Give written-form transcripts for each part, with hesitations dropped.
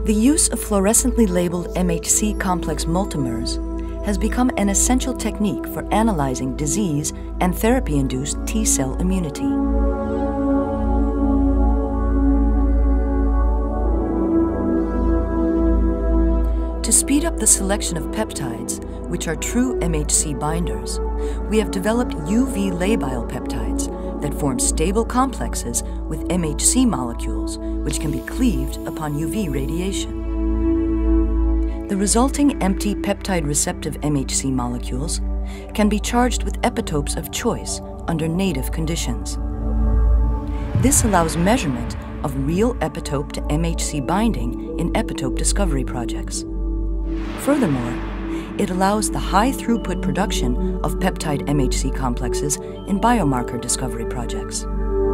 The use of fluorescently labeled MHC complex multimers has become an essential technique for analyzing disease and therapy-induced T-cell immunity. To speed up the selection of peptides, which are true MHC binders, we have developed UV labile peptides that form stable complexes with MHC molecules, which can be cleaved upon UV radiation. The resulting empty peptide receptive MHC molecules can be charged with epitopes of choice under native conditions. This allows measurement of real epitope to MHC binding in epitope discovery projects. Furthermore, it allows the high-throughput production of peptide MHC complexes in biomarker discovery projects.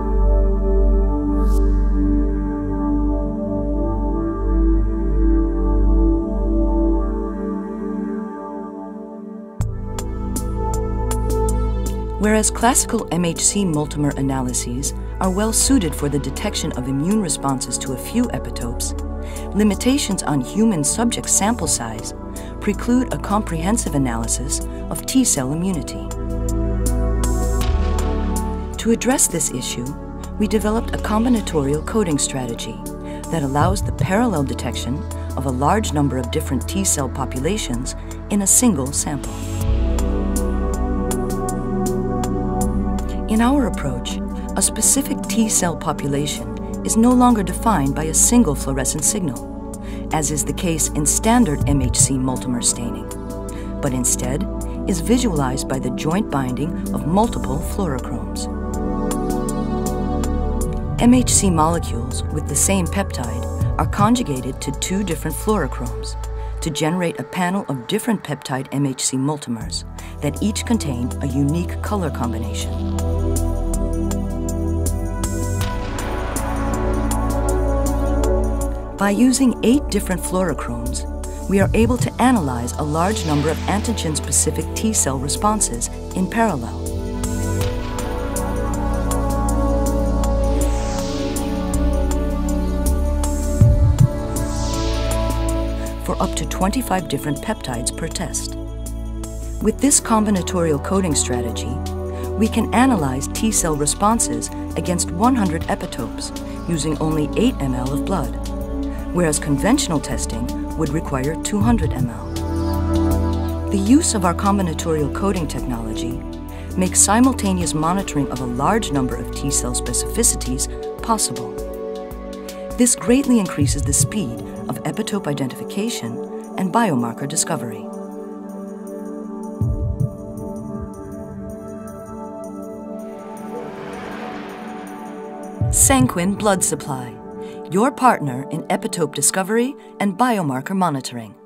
Whereas classical MHC multimer analyses are well suited for the detection of immune responses to a few epitopes, limitations on human subject sample size preclude a comprehensive analysis of T-cell immunity. To address this issue, we developed a combinatorial coding strategy that allows the parallel detection of a large number of different T-cell populations in a single sample. In our approach, a specific T-cell population is no longer defined by a single fluorescent signal, as is the case in standard MHC multimer staining, but instead is visualized by the joint binding of multiple fluorochromes. MHC molecules with the same peptide are conjugated to two different fluorochromes to generate a panel of different peptide MHC multimers that each contain a unique color combination. By using 8 different fluorochromes, we are able to analyze a large number of antigen-specific T-cell responses in parallel. For up to 25 different peptides per test. With this combinatorial coding strategy, we can analyze T-cell responses against 100 epitopes using only 8 ml of blood, whereas conventional testing would require 200 ml. The use of our combinatorial coding technology makes simultaneous monitoring of a large number of T-cell specificities possible. This greatly increases the speed of epitope identification and biomarker discovery. Sanquin Blood Supply, your partner in epitope discovery and biomarker monitoring.